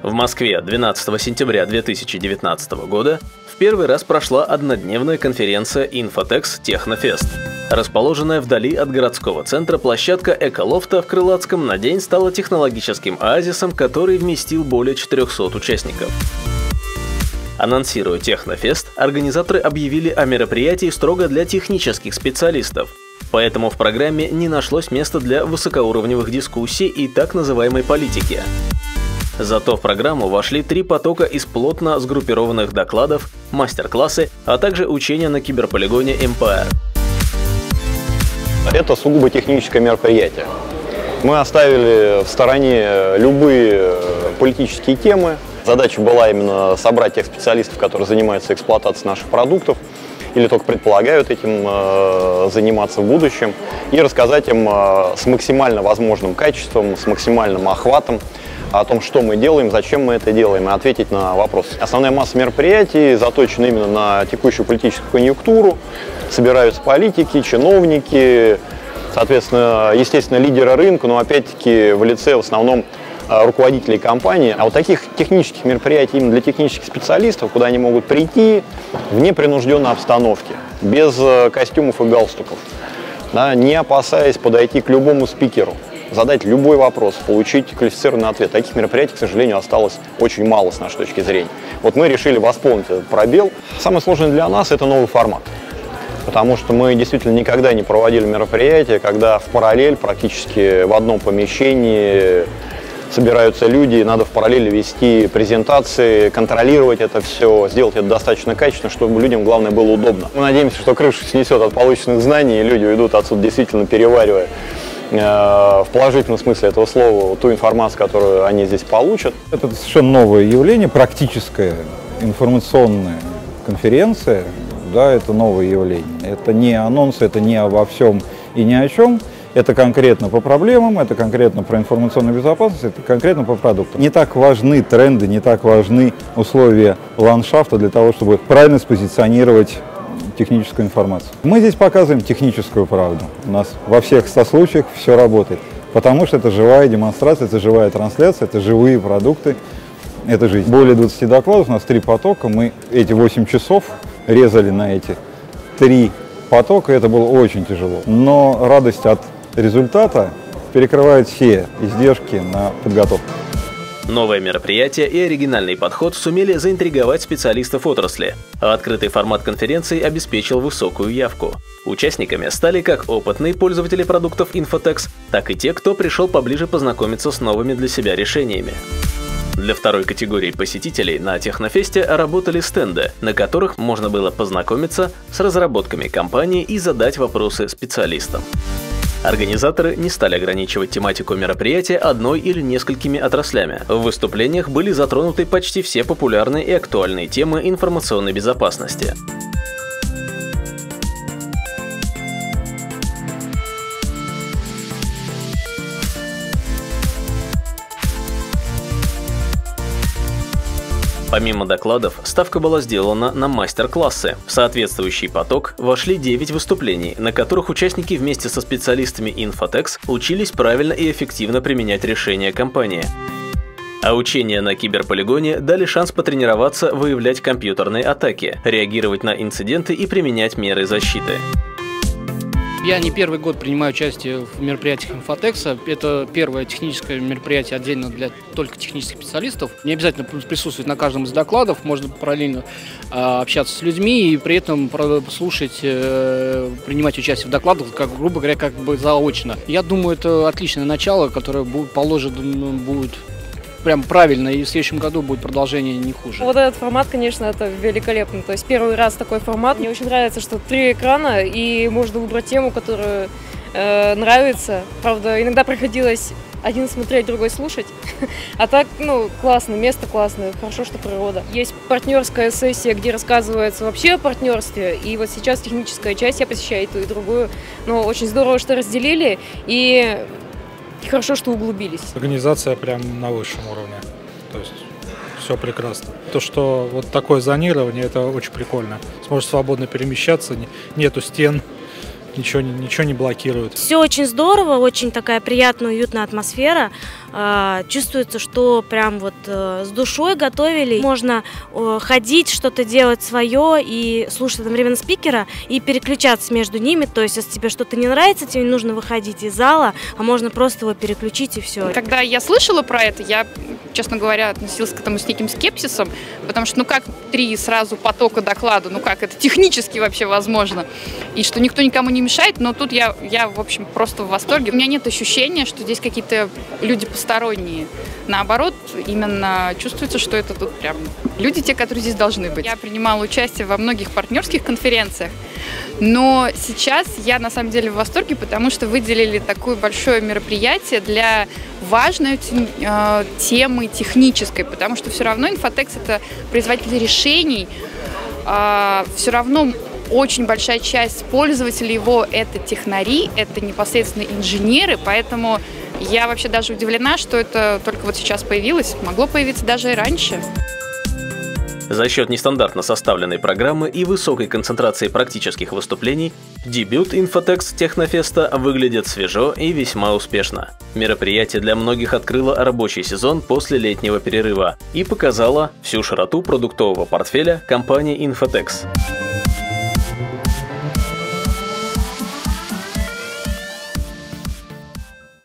В Москве 12 сентября 2019 года в первый раз прошла однодневная конференция Infotex Технофест. Расположенная вдали от городского центра площадка Эколофта в Крылатском на день стала технологическим оазисом, который вместил более 400 участников. Анонсируя Технофест, организаторы объявили о мероприятии строго для технических специалистов. Поэтому в программе не нашлось места для высокоуровневых дискуссий и так называемой политики. Зато в программу вошли 3 потока из плотно сгруппированных докладов, мастер-классы, а также учения на киберполигоне Empire. Это сугубо техническое мероприятие. Мы оставили в стороне любые политические темы. Задача была именно собрать тех специалистов, которые занимаются эксплуатацией наших продуктов или только предполагают этим заниматься в будущем, и рассказать им с максимально возможным качеством, с максимальным охватом о том, что мы делаем, зачем мы это делаем, и ответить на вопросы. Основная масса мероприятий заточена именно на текущую политическую конъюнктуру. Собираются политики, чиновники, соответственно, естественно, лидеры рынка, но опять-таки в лице в основном руководителей компании. А вот таких технических мероприятий именно для технических специалистов, куда они могут прийти в непринужденной обстановке, без костюмов и галстуков, да, не опасаясь подойти к любому спикеру, задать любой вопрос, получить квалифицированный ответ. Таких мероприятий, к сожалению, осталось очень мало с нашей точки зрения. Вот мы решили восполнить этот пробел. Самое сложное для нас – это новый формат. Потому что мы действительно никогда не проводили мероприятия, когда в параллель, практически в одном помещении, собираются люди, и надо в параллели вести презентации, контролировать это все, сделать это достаточно качественно, чтобы людям, главное, было удобно. Мы надеемся, что крышу снесет от полученных знаний, и люди уйдут отсюда действительно переваривая в положительном смысле этого слова ту информацию, которую они здесь получат. Это совершенно новое явление, практическая информационная конференция, да, это новое явление. Это не анонс, это не обо всем и ни о чем. Это конкретно по проблемам, это конкретно про информационную безопасность, это конкретно по продуктам. Не так важны тренды, не так важны условия ландшафта для того, чтобы правильно спозиционировать техническую информацию. Мы здесь показываем техническую правду. У нас во всех 100 случаях все работает, потому что это живая демонстрация, это живая трансляция, это живые продукты, это жизнь. Более 20 докладов, у нас 3 потока, мы эти 8 часов резали на эти 3 потока, это было очень тяжело. Но радость от результата перекрывает все издержки на подготовку. Новое мероприятие и оригинальный подход сумели заинтриговать специалистов отрасли, а открытый формат конференции обеспечил высокую явку. Участниками стали как опытные пользователи продуктов Infotex, так и те, кто пришел поближе познакомиться с новыми для себя решениями. Для второй категории посетителей на Технофесте работали стенды, на которых можно было познакомиться с разработками компании и задать вопросы специалистам. Организаторы не стали ограничивать тематику мероприятия одной или несколькими отраслями. В выступлениях были затронуты почти все популярные и актуальные темы информационной безопасности. Помимо докладов, ставка была сделана на мастер-классы. В соответствующий поток вошли 9 выступлений, на которых участники вместе со специалистами Infotex учились правильно и эффективно применять решения компании. А учения на киберполигоне дали шанс потренироваться выявлять компьютерные атаки, реагировать на инциденты и применять меры защиты. Я не первый год принимаю участие в мероприятиях Infotex. Это первое техническое мероприятие отдельно для только технических специалистов. Не обязательно присутствовать на каждом из докладов, можно параллельно общаться с людьми и при этом слушать, принимать участие в докладах, как, грубо говоря, как бы заочно. Я думаю, это отличное начало, которое будет прям правильно, и в следующем году будет продолжение не хуже. Вот этот формат, конечно, это великолепно. То есть первый раз такой формат. Мне очень нравится, что 3 экрана, и можно выбрать тему, которая нравится. Правда, иногда приходилось один смотреть, другой слушать. А так, классно, место классное, хорошо, что природа. Есть партнерская сессия, где рассказывается вообще о партнерстве. И вот сейчас техническая часть, я посещаю и ту, и другую. Но очень здорово, что разделили. И хорошо, что углубились. Организация прям на высшем уровне. То есть все прекрасно. То, что вот такое зонирование, это очень прикольно. Сможешь свободно перемещаться, нету стен, ничего не блокирует. Все очень здорово, очень такая приятная, уютная атмосфера. Чувствуется, что прям вот с душой готовили. Можно ходить, что-то делать свое и слушать одновременно спикера и переключаться между ними. То есть, если тебе что-то не нравится, тебе не нужно выходить из зала, а можно просто его переключить и все. Когда я слышала про это, я, честно говоря, относилась к этому с неким скепсисом, потому что, ну как 3 сразу потока доклада, ну как это технически вообще возможно, и что никто никому не мешает, но тут я в общем, просто в восторге. У меня нет ощущения, что здесь какие-то люди посторонние. Наоборот, именно чувствуется, что это тут прям люди, те, которые здесь должны быть. Я принимала участие во многих партнерских конференциях, но сейчас я на самом деле в восторге, потому что выделили такое большое мероприятие для важной темы технической, потому что все равно Infotex — это производитель решений, все равно очень большая часть пользователей его — это технари, это непосредственно инженеры, поэтому я вообще даже удивлена, что это только вот сейчас появилось, могло появиться даже и раньше. За счет нестандартно составленной программы и высокой концентрации практических выступлений, дебют Infotex Технофеста выглядит свежо и весьма успешно. Мероприятие для многих открыло рабочий сезон после летнего перерыва и показало всю широту продуктового портфеля компании Infotex.